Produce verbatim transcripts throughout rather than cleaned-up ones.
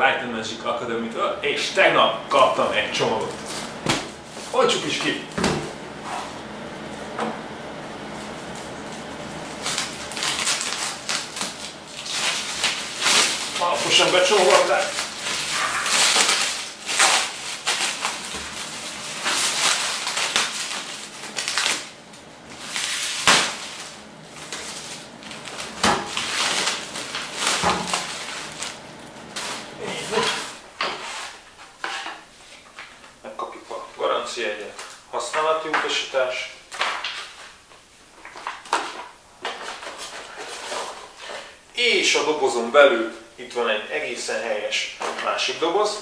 Light and Magic Academy-től, és tegnap kaptam egy csomagot. Bontsuk is ki! Alaposan becsomagolták. Megkapjuk a garanciáját, használati utasítás. És a dobozon belül itt van egy egészen helyes másik doboz.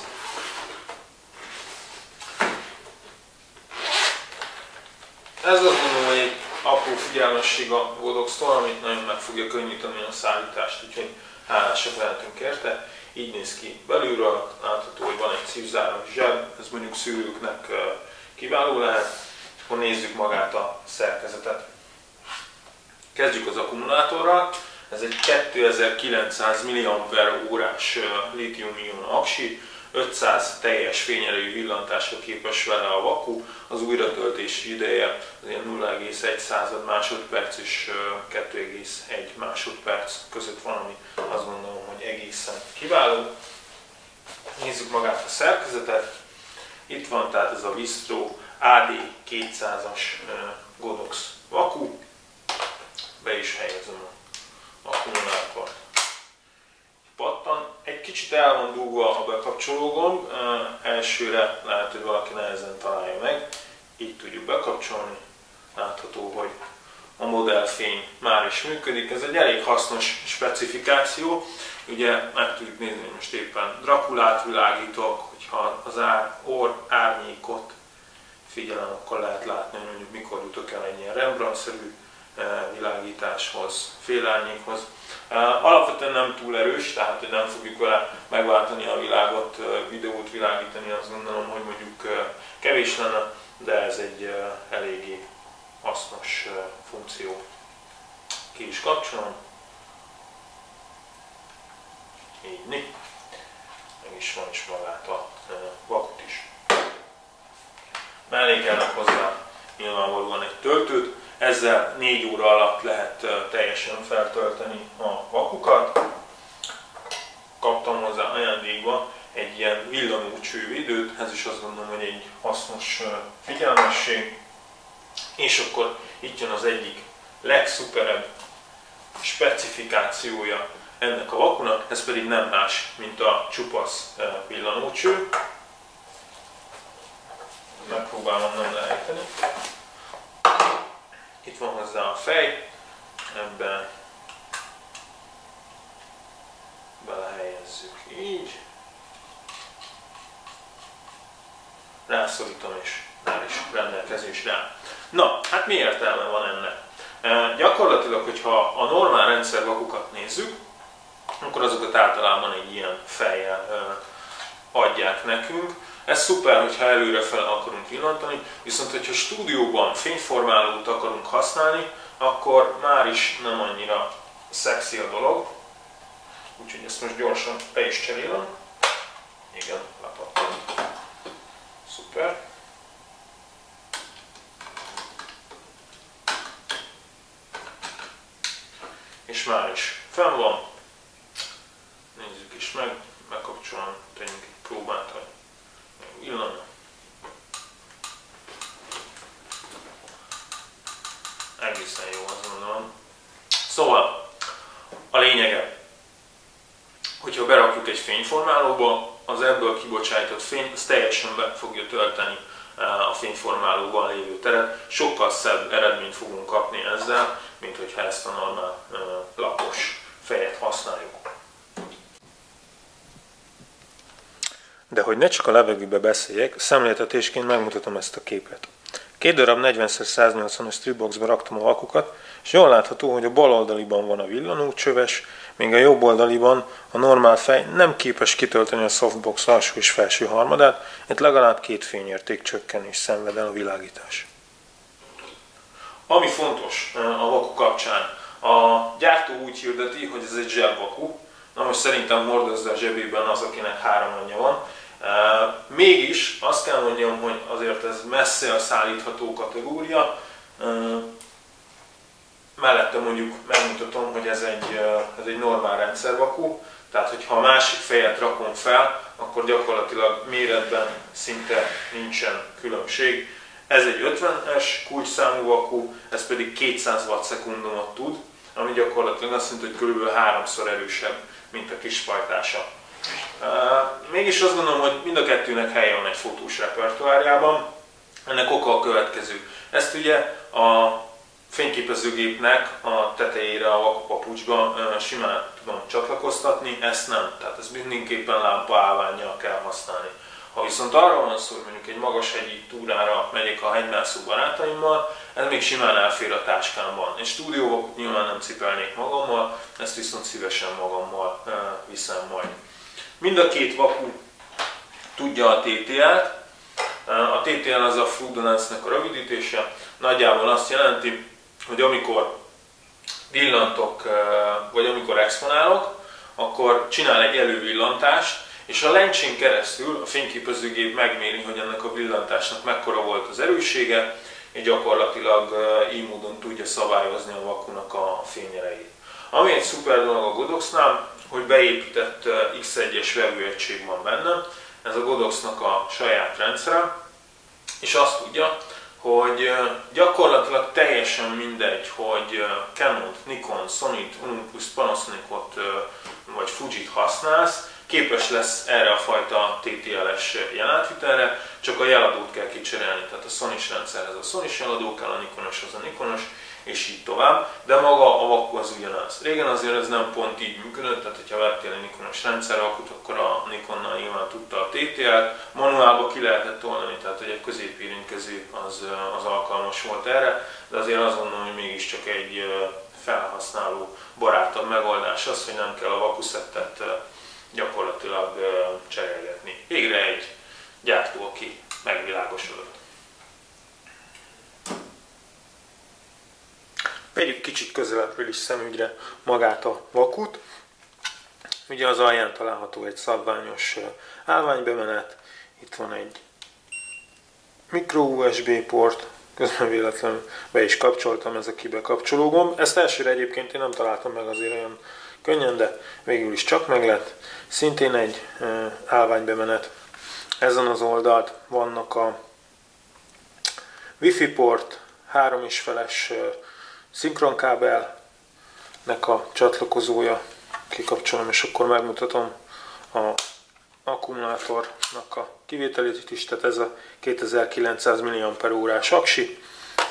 Ez azt gondolom, hogy egy apró figyelmesség a Godox-tól, amit nagyon meg fogja könnyíteni a szállítást, úgyhogy hálásak lehetünk érte. Így néz ki belülről, látható, hogy van egy szívzáros zseb, ez mondjuk szülőknek kiváló lehet. Akkor nézzük magát a szerkezetet. Kezdjük az akkumulátorral. Ez egy kétezer-kilencszáz milliampere órás lítium-ion aksi, ötszáz teljes fényerejű villantásra képes vele a vaku, az újratöltési ideje nulla egész egy másodperc és kettő egész egy másodperc között van, ami azt gondolom, hogy egészen kiváló. Nézzük magát a szerkezetet. Itt van tehát ez a Vistro á dé kétszázas Godox vaku. Be is helyezem a akkumulátort. Pattan. Egy kicsit el van dugva a bekapcsoló gomb, elsőre lehet, hogy valaki nehezen találja meg, így tudjuk bekapcsolni. Látható, hogy a modellfény már is működik, ez egy elég hasznos specifikáció. Ugye meg tudjuk nézni, hogy most éppen Draculát világítok, hogyha az ár, orr árnyékot figyelem, akkor lehet látni, hogy mondjuk mikor jutok el egy ilyen Rembrandt-szerű világításhoz, félárnyékhoz. Alapvetően nem túl erős, tehát hogy nem fogjuk vele megváltani a világot, videót világítani, azt gondolom, hogy mondjuk kevés lenne, de ez egy eléggé hasznos funkció. Ki is kapcsolom. Így né. Meg is van is magát a vakut is. Mellé kellene hozzá nyilvánvalóan egy töltőt. Ezzel négy óra alatt lehet teljesen feltölteni a vakukat. Kaptam hozzá ajándékba egy ilyen villanó csővédőt, ez is azt gondolom, hogy egy hasznos figyelmesség. És akkor itt jön az egyik legszuperebb specifikációja ennek a vakunak, ez pedig nem más, mint a csupasz villanócső. Megpróbálom nem lejteni. Itt van hozzá a fej, ebben belehelyezzük így, rászorítom és már is rendelkezésre áll. Na, hát mi értelme van ennek? E, gyakorlatilag, hogyha a normál rendszervakukat nézzük, akkor azokat általában egy ilyen fejjel e, adják nekünk. Ez szuper, hogyha előrefele akarunk villantani, viszont hogyha stúdióban fényformálót akarunk használni, akkor már is nem annyira szexi a dolog. Úgyhogy ezt most gyorsan be is cserélem. Igen, lepattam. Szuper. És már is fenn van. Nézzük is meg, megkapcsolom, tegyünk egy próbát, hogy illan. Egészen jó, azt gondolom. Szóval a lényege, hogyha berakjuk egy fényformálóba, az ebből kibocsájtott fény az teljesen be fogja tölteni a fényformálóban lévő teret. Sokkal szebb eredményt fogunk kapni ezzel, mint hogyha ezt a normál lapos fejet használjuk. De hogy ne csak a levegőbe beszéljek, szemléltetésként megmutatom ezt a képet. Két darab negyven szer száznyolcvanas stripboxba raktam a vakukat, és jól látható, hogy a bal oldaliban van a villanócsöves, míg a jobb oldaliban a normál fej nem képes kitölteni a softbox alsó és felső harmadát, itt legalább két fényérték csökkenés szenved el a világítás. Ami fontos a vaku kapcsán, a gyártó úgy hirdeti, hogy ez egy zsebvaku. Na most szerintem hordozza a zsebében az, akinek három anyja van. Mégis azt kell mondjam, hogy azért ez messze a szállítható kategória. Mellette mondjuk megmutatom, hogy ez egy, ez egy normál rendszervaku, tehát hogyha a másik fejet rakom fel, akkor gyakorlatilag méretben szinte nincsen különbség. Ez egy ötvenes kulcsszámú vaku, ez pedig kétszáz watt-szekundumot tud, ami gyakorlatilag azt jelenti, hogy körülbelül háromszor erősebb, mint a kis pajtása. Mégis azt gondolom, hogy mind a kettőnek helye van egy fotós repertoárjában. Ennek oka a következő. Ezt ugye a fényképezőgépnek a tetejére a vakupapucsba simán tudom csatlakoztatni, ezt nem. Tehát ezt mindenképpen lámpa állvánnyal kell használni. Ha viszont arra van szó, hogy mondjuk egy magas hegyi túrára megyek a hegymászó barátaimmal, ez még simán elfér a táskámban. Egy stúdióvakut nyilván nem cipelnék magammal, ezt viszont szívesen magammal viszem majd. Mind a két vaku tudja a té té el-t. A té té el az a Fluidonancnek a rövidítése. Nagyjából azt jelenti, hogy amikor villantok, vagy amikor exponálok, akkor csinál egy elővillantást, és a lencsén keresztül a fényképezőgép megméri, hogy ennek a villantásnak mekkora volt az erőssége, és gyakorlatilag így módon tudja szabályozni a vakunak a fényerejét. Ami egy szuper dolog a Godoxnál, hogy beépített iksz egyes vevőegység van benne, ez a Godoxnak a saját rendszere, és azt tudja, hogy gyakorlatilag teljesen mindegy, hogy Canont, Nikon, Sony-t, Olympus, Panasonicot vagy Fujit használsz, képes lesz erre a fajta té té el-es jelátvitelre, csak a jeladót kell kicserélni. Tehát a Sony-s rendszerhez a Sony-s jeladó kell, a Nikonos az a Nikonos, és így tovább, de maga a vaku az ugyanaz. Régen azért ez nem pont így működött, tehát ha vettél egy Nikonos rendszervakut, akkor a Nikonnal nyilván tudta a té té el-t, manuálba ki lehetett oldani, tehát hogy egy középérintkező az, az alkalmas volt erre, de azért azt gondolom, hogy mégiscsak egy felhasználó barátabb megoldás az, hogy nem kell a vakuszettet gyakorlatilag cserélgetni. Végre egy gyártó, aki megvilágosodott. Vegyük kicsit közelebbről is szemügyre magát a vakut. Ugye az alján található egy szabványos állványbemenet, itt van egy micro u es bé port, közben véletlenül be is kapcsoltam, ez a kibekapcsoló gomb. Ezt elsőre egyébként én nem találtam meg azért olyan könnyen, de végül is csak meg lett. Szintén egy állványbemenet. Ezen az oldalt vannak a Wi-Fi port, három és feles szinkronkábelnek a csatlakozója. Kikapcsolom, és akkor megmutatom a akkumulátornak a kivételét is, tehát ez a kétezer-kilencszáz milliampere órás aksi.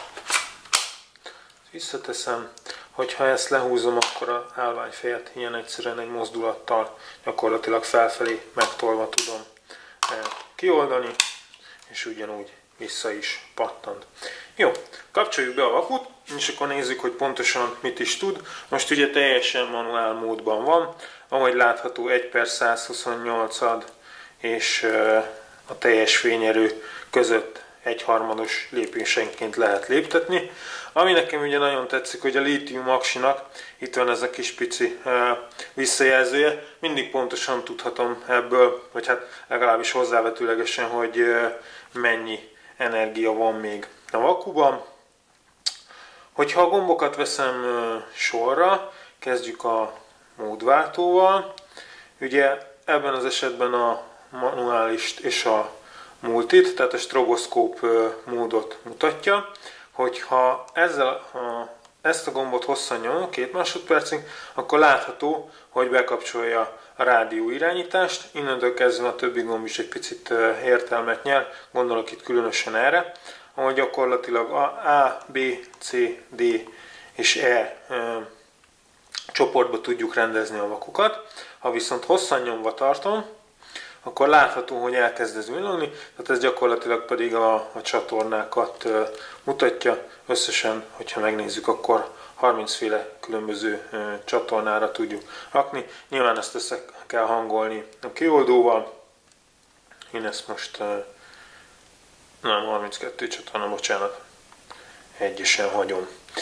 Visszateszem, hogyha ezt lehúzom, akkor az állványfejet ilyen egyszerűen egy mozdulattal gyakorlatilag felfelé megtolva tudom kioldani, és ugyanúgy vissza is pattant. Jó, kapcsoljuk be a vakut, és akkor nézzük, hogy pontosan mit is tud. Most ugye teljesen manuál módban van, ahogy látható egy per százhuszonnyolc ad, és a teljes fényerő között egyharmados lépésenként lehet léptetni. Ami nekem ugye nagyon tetszik, hogy a lítium aksinak itt van ez a kis pici visszajelzője, mindig pontosan tudhatom ebből, vagy hát legalábbis hozzávetőlegesen, hogy mennyi energia van még a vakuban. Hogyha a gombokat veszem sorra, kezdjük a módváltóval. Ugye ebben az esetben a manuálist és a multit, tehát a stroboszkóp módot mutatja. Hogyha ezzel a, ezt a gombot hosszan nyomom, két másodpercig, akkor látható, hogy bekapcsolja a rádió irányítást. Innentől kezdve a többi gomb is egy picit értelmet nyer, gondolok itt különösen erre, ahol gyakorlatilag a A, B, C, D és E, e csoportba tudjuk rendezni a vakukat. Ha viszont hosszan nyomva tartom, akkor látható, hogy elkezd ez villogni, tehát ez gyakorlatilag pedig a, a csatornákat e, mutatja. Összesen, hogyha megnézzük, akkor harminc féle különböző e, csatornára tudjuk rakni. Nyilván ezt össze kell hangolni a kioldóval. Én ezt most e, nem, harminckettő csatorna, bocsánat, egyesen hagyom.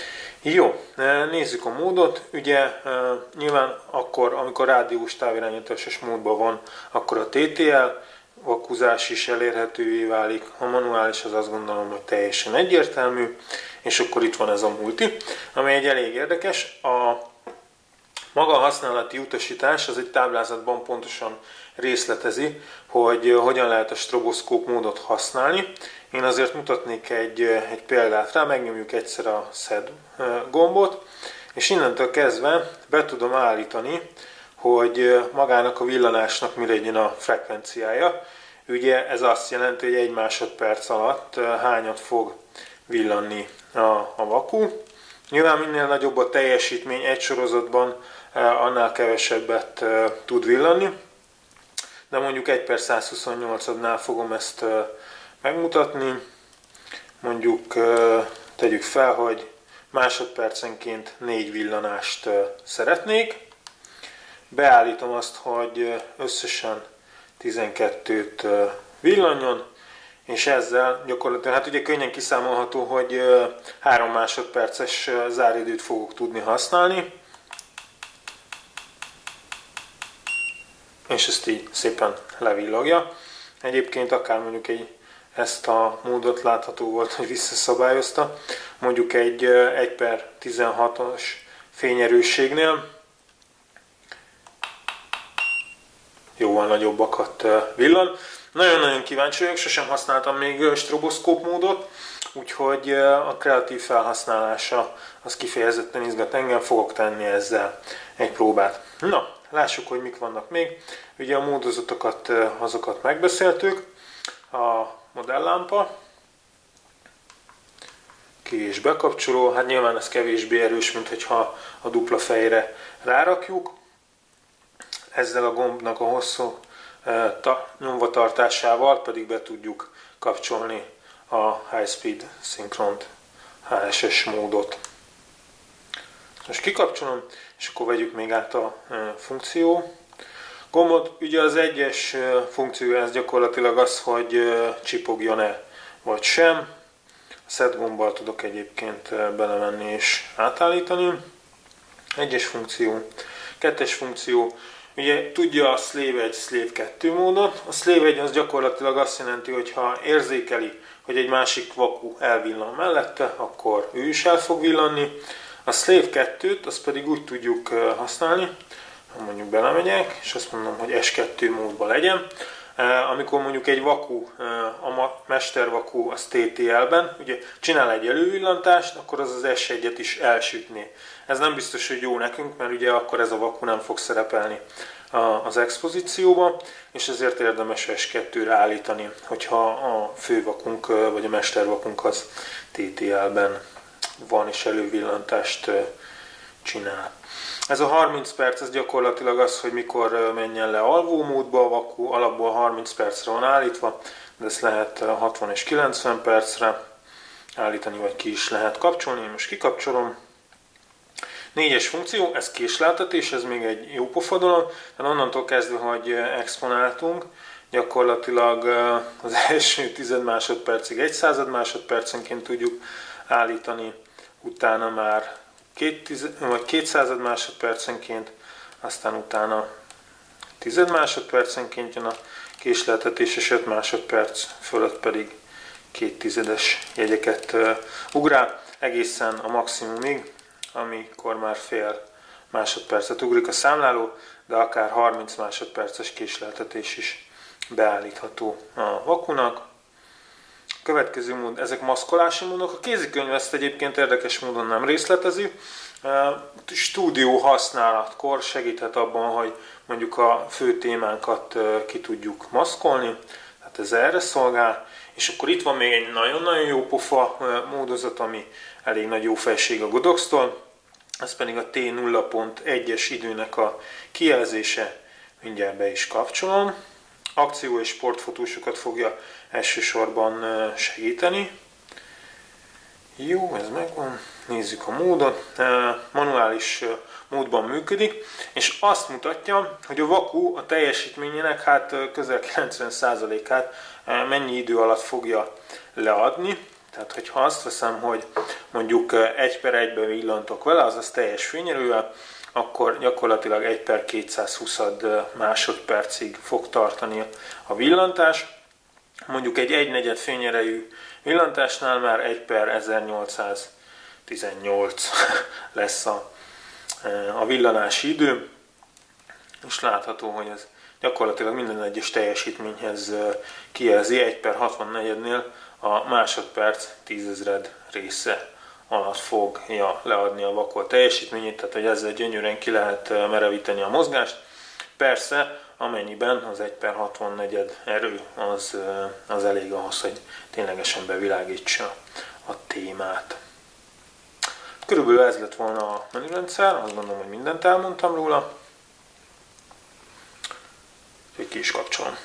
Jó, nézzük a módot. Ugye nyilván akkor, amikor rádiós távirányításos módban van, akkor a té té el vakuzás is elérhetővé válik. A manuális az azt gondolom, hogy teljesen egyértelmű, és akkor itt van ez a multi, ami egy elég érdekes. A maga a használati utasítás az egy táblázatban pontosan részletezi, hogy hogyan lehet a stroboszkóp módot használni. Én azért mutatnék egy, egy példát rá, megnyomjuk egyszer a Set gombot, és innentől kezdve be tudom állítani, hogy magának a villanásnak mire legyen a frekvenciája. Ugye ez azt jelenti, hogy egy másodperc alatt hányat fog villanni a, a vaku. Nyilván minél nagyobb a teljesítmény egy sorozatban, annál kevesebbet tud villanni, de mondjuk egy per százhuszonnyolcadnál fogom ezt megmutatni. Mondjuk tegyük fel, hogy másodpercenként négy villanást szeretnék. Beállítom azt, hogy összesen tizenkettőt villanjon, és ezzel gyakorlatilag, hát ugye könnyen kiszámolható, hogy három másodperces záridőt fogok tudni használni, és ezt így szépen levillogja. Egyébként akár mondjuk egy, ezt a módot látható volt, hogy visszaszabályozta, mondjuk egy egy per tizenhatos fényerősségnél jóval nagyobbakat villan. Nagyon-nagyon kíváncsi vagyok, sosem használtam még stroboszkóp módot, úgyhogy a kreatív felhasználása az kifejezetten izgat engem, fogok tenni ezzel egy próbát. Na, lássuk, hogy mik vannak még. Ugye a módozatokat, azokat megbeszéltük. A modelllámpa, ki- és bekapcsoló, hát nyilván ez kevésbé erős, mint hogyha a dupla fejre rárakjuk. Ezzel a gombnak a hosszú ta, nyomvatartásával pedig be tudjuk kapcsolni a High Speed Synchront, há es es módot. Most kikapcsolom, és akkor vegyük még át a funkció gombot. Ugye az egyes funkciója ez gyakorlatilag az, hogy csipogjon-e vagy sem. A Set gombbal tudok egyébként belemenni és átállítani. Egyes funkció. Kettes funkció. Ugye tudja a Slave egy, Slave kettő módot. A Slave egy az gyakorlatilag azt jelenti, hogy ha érzékeli, hogy egy másik vaku elvillan mellette, akkor ő is el fog villanni. A Slave kettőt azt pedig úgy tudjuk használni, ha mondjuk belemegyek, és azt mondom, hogy es kettő módban legyen. Amikor mondjuk egy vaku, a mestervaku az té té el-ben, ugye csinál egy elővillantást, akkor az az es egyet is elsütné. Ez nem biztos, hogy jó nekünk, mert ugye akkor ez a vaku nem fog szerepelni az expozícióban, és ezért érdemes es kettőre állítani, hogyha a fővakunk vagy a mestervakunk az té té el-ben van és elővillantást csinál. Ez a harminc perc, ez gyakorlatilag az, hogy mikor menjen le alvó módba a vaku, alapból harminc percre van állítva, de ezt lehet hatvan és kilencven percre állítani, vagy ki is lehet kapcsolni. Én most kikapcsolom. Négyes funkció, ez késleltetés, ez még egy jó pofa dolog, tehát onnantól kezdve, hogy exponáltunk, gyakorlatilag az első tized másodpercig egy század másodpercenként tudjuk állítani, utána már két, tiz, vagy kétszázad másodpercenként, aztán utána tized másodpercenként jön a késleltetés, és öt másodperc fölött pedig két tizedes jegyeket uh, ugrál, egészen a maximumig, amikor már fél másodpercet ugrik a számláló, de akár harminc másodperces késleltetés is beállítható a vakunak. Következő mód, ezek maszkolási módok. A kézikönyv ezt egyébként érdekes módon nem részletezi. Stúdió használatkor segíthet abban, hogy mondjuk a fő témánkat ki tudjuk maszkolni, tehát ez erre szolgál. És akkor itt van még egy nagyon-nagyon jó pofa módozat, ami elég nagy jó felség a Godox-tól. Ez pedig a té nulla pont egyes időnek a kijelzése. Mindjárt be is kapcsolom. Akció- és sportfotósokat fogja elsősorban segíteni. Jó, ez megvan. Nézzük a módot. Manuális módban működik, és azt mutatja, hogy a vaku a teljesítményének hát közel kilencven százalékát mennyi idő alatt fogja leadni. Tehát, hogyha azt veszem, hogy mondjuk egy per egybe villantok vele, azaz teljes fényerővel, akkor gyakorlatilag egy per kétszázhúsz másodpercig fog tartani a villantás. Mondjuk egy egy negyed fényerejű villantásnál már egy per ezernyolcszáztizennyolc lesz a, a villanási idő, és látható, hogy ez gyakorlatilag minden egyes teljesítményhez kijelzi. egy per hatvannegyednél a másodperc tízezred része alatt fogja leadni a vakol teljesítményét, tehát hogy ezzel gyönyörűen ki lehet merevíteni a mozgást. Persze, amennyiben az egy per hatvannegyed erő az, az elég ahhoz, hogy ténylegesen bevilágítsa a témát. Körülbelül ez lett volna a menürendszer, azt gondolom, hogy mindent elmondtam róla. Úgyhogy ki is kapcsolom.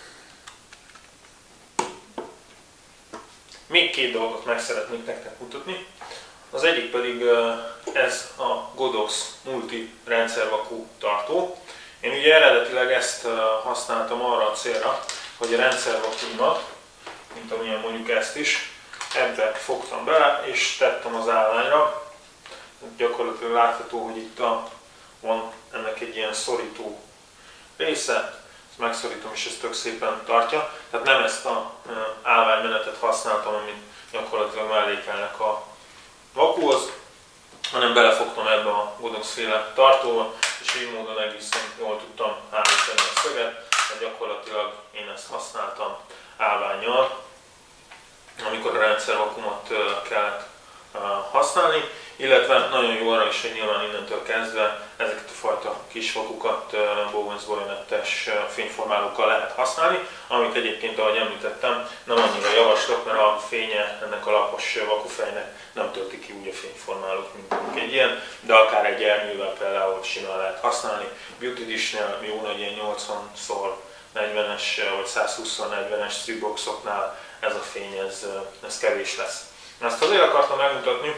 Még két dolgot meg szeretnék nektek mutatni. Az egyik pedig ez a Godox Multi rendszervakú tartó. Én ugye eredetileg ezt használtam arra a célra, hogy a rendszervakúmat, mint amilyen mondjuk ezt is, ebbe fogtam bele és tettem az állványra. Gyakorlatilag látható, hogy itt a, van ennek egy ilyen szorító része, ezt megszorítom és ez tök szépen tartja. Tehát nem ezt a állványmenetet használtam, amit gyakorlatilag mellékelnek a vakúhoz, hanem belefogtam ebbe a Godox féle tartóba, és így módon egészen jól tudtam állítani a szöget, tehát gyakorlatilag én ezt használtam állvánnyal, amikor a rendszervakumat kellett használni, illetve nagyon jó arra is, hogy nyilván innentől kezdve ezeket a fajta kis vakukat Bowens bajonettes fényformálókkal lehet használni, amit egyébként, ahogy említettem, nem annyira javaslok, mert a fénye ennek a lapos vakufejnek nem tölti ki úgy a fényformálót, mint egy ilyen, de akár egy ernyővel például simán lehet használni. Beauty Dish-nél jó nagy ilyen nyolcvan szor negyvenes vagy százhúsz szor negyvenes stripboxoknál ez a fény, ez, ez kevés lesz. Ezt azért akartam megmutatni,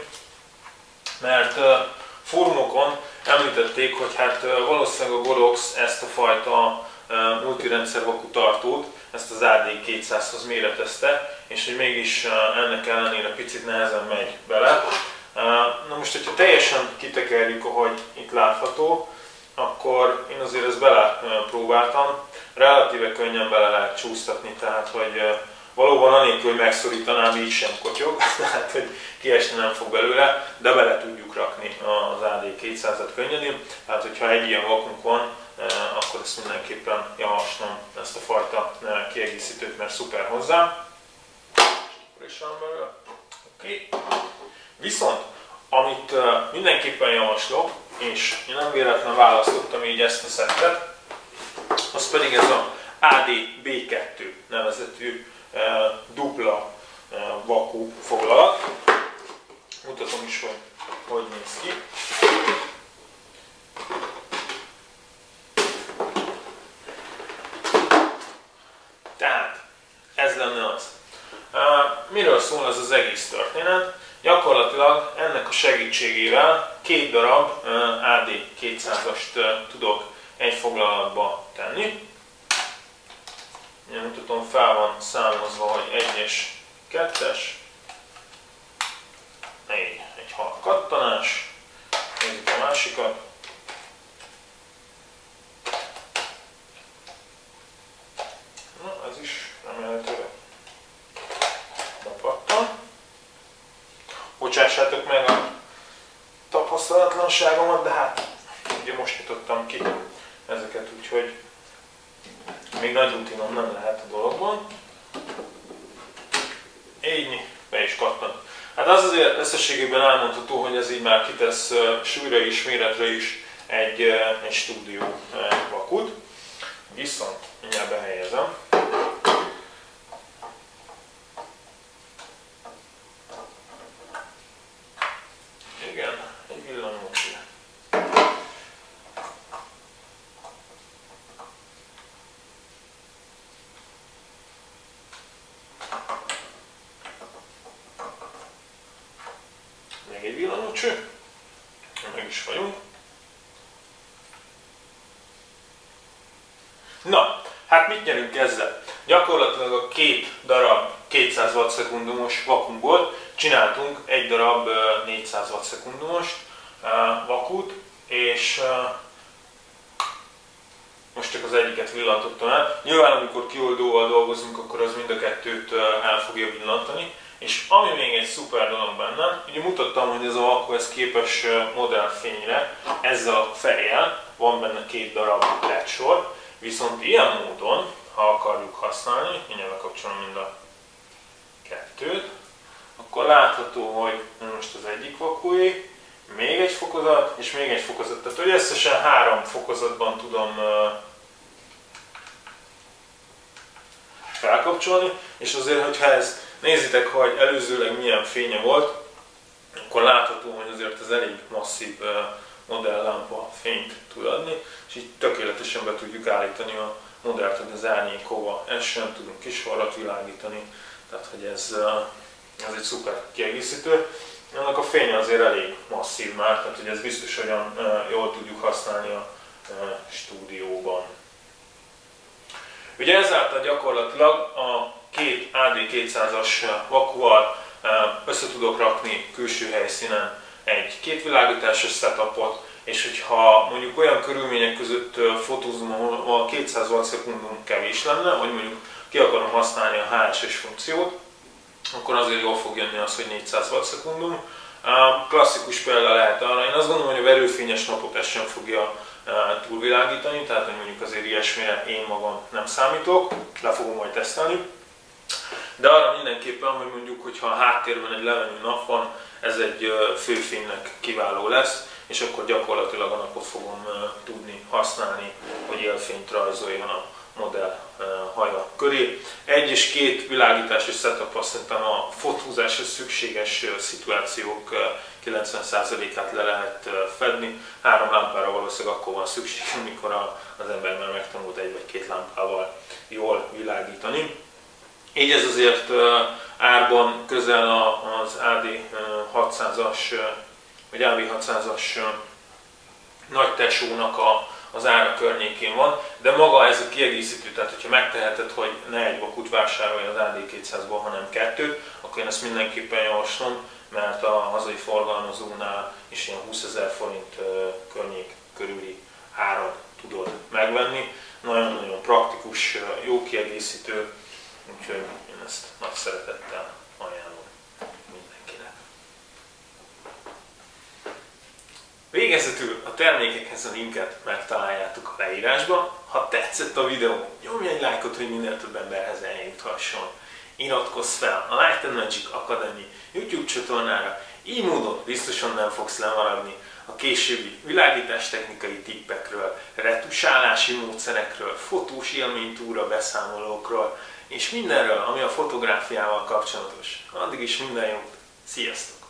mert uh, fórumokon említették, hogy hát uh, valószínűleg a Godox ezt a fajta uh, multirendszer vaku tartót, ezt az á dé kétszázhoz méretezte, és hogy mégis uh, ennek ellenére picit nehezen megy bele. Uh, na most, hogyha teljesen kitekerjük, ahogy itt látható, akkor én azért ezt bele uh, próbáltam. Relatíve könnyen bele lehet csúsztatni, tehát hogy uh, valóban anélkül, hogy megszorítanám, így sem kotyog, tehát hogy kiesni nem fog belőle, de bele tudjuk rakni az á dé kétszázat könnyedén. Tehát, hogyha egy ilyen vakunk van, akkor ezt mindenképpen javaslom, ezt a fajta kiegészítőt, mert szuper hozzá. Akkor is van belőle. Okay. Viszont, amit mindenképpen javaslok, és én nem véletlenül választottam így ezt a szettet, az pedig ez a á dé bé kettő nevezetű dupla vakú foglalat. Mutatom is, hogy hogy néz ki. Tehát ez lenne az. Miről szól ez az egész történet? Gyakorlatilag ennek a segítségével két darab á dé kétszázast tudok egy foglalatba tenni. Én mutatom, fel van számozva, hogy egyes, kettes, egy, egy halk kattanás, nézzük a másikat. Na, ez is remélhetőleg bepattan. Bocsássátok meg a tapasztalatlanságomat, de hát ugye most nyitottam ki ezeket, úgyhogy még nagy rutinom nem lehet a dologban. Így be is kattant. Hát az azért összességében elmondható, hogy ez így már kitesz súlyra is, méretre is egy, egy stúdió vakut. Viszont mindjárt behelyezem. Igen, egy villanymosi. Még egy villanymocső. Meg is vagyunk. Na, hát mit nyerünk ezzel? Gyakorlatilag a két darab kétszáz watt-szekundumos vakunkból csináltunk egy darab négyszáz watt-szekundumos vakut, és most csak az egyiket villantottam el. Nyilván amikor kioldóval dolgozunk, akkor az mind a kettőt el fogja villantani. És ami még egy szuper dolog benne, ugye mutattam, hogy ez a vaku ez képes modellfényre, ezzel a fejjel, van benne két darab led sor, viszont ilyen módon, ha akarjuk használni, mindjárt bekapcsolom mind a kettőt, akkor látható, hogy most az egyik vakué, még egy fokozat, és még egy fokozat. Tehát, hogy összesen három fokozatban tudom felkapcsolni, és azért, hogyha ez, nézitek, hogy előzőleg milyen fénye volt, akkor látható, hogy azért ez elég masszív modelllámpa fényt tud adni, és így tökéletesen be tudjuk állítani a modellt, hogy az árnyék hova essen, tudunk kisorrat világítani, tehát hogy ez, ez egy szuper kiegészítő. Ennek a fénye azért elég masszív már, tehát hogy ez biztos, hogy jól tudjuk használni a stúdióban. Ugye ezáltal gyakorlatilag a két á dé kétszázas vakuval össze tudok rakni külső helyszínen egy kétvilágításos setupot, és hogyha mondjuk olyan körülmények között fotózom, ahol a kétszáz watt-szekundum kevés lenne, vagy mondjuk ki akarom használni a há es es funkciót, akkor azért jól fog jönni az, hogy négyszáz watt-szekundum. Klasszikus példa lehet arra, én azt gondolom, hogy a verőfényes napot ezt sem fogja túlvilágítani, tehát hogy mondjuk azért ilyesmire én magam nem számítok, le fogom majd tesztelni. De arra mindenképpen, hogy mondjuk, hogyha a háttérben egy lemenő nap van, ez egy főfénynek kiváló lesz, és akkor gyakorlatilag a napot fogom tudni használni, hogy élfényt rajzoljon a modell haja köré. Egy és két világításos setup azt szerintem a fotózáshoz szükséges szituációk kilencven százalékát le lehet fedni. Három lámpára valószínűleg akkor van szükség, amikor az ember már megtanult egy vagy két lámpával jól világítani. Így ez azért árban közel az á dé hatszázas vagy á vé hatszázas nagy tesónak a az ára környékén van, de maga ez a kiegészítő, tehát hogyha megteheted, hogy ne egy vakut vásárolj az á dé kétszázból, hanem kettőt, akkor én ezt mindenképpen javaslom, mert a hazai forgalmazónál is ilyen húszezer forint környék körüli áron tudod megvenni. Nagyon-nagyon praktikus, jó kiegészítő, úgyhogy én ezt nagy szeretettel ajánlom mindenkinek. Végezetül a termékekhez a linket megtaláljátok a leírásban. Ha tetszett a videó, nyomj egy lájkot, hogy minél több emberhez eljuthasson. Iratkozz fel a Light and Magic Academy YouTube csatornára, így módon biztosan nem fogsz lemaradni a későbbi világítástechnikai tippekről, retusálási módszerekről, fotós élménytúra beszámolókról, és mindenről, ami a fotográfiával kapcsolatos. Addig is minden jót! Sziasztok!